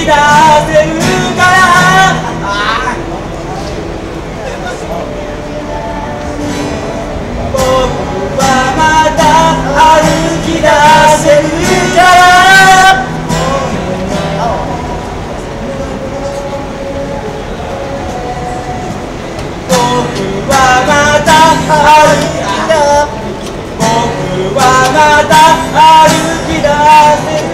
出せるから僕はまた歩き出せるから僕はまた歩き出せる僕はまた歩き出せる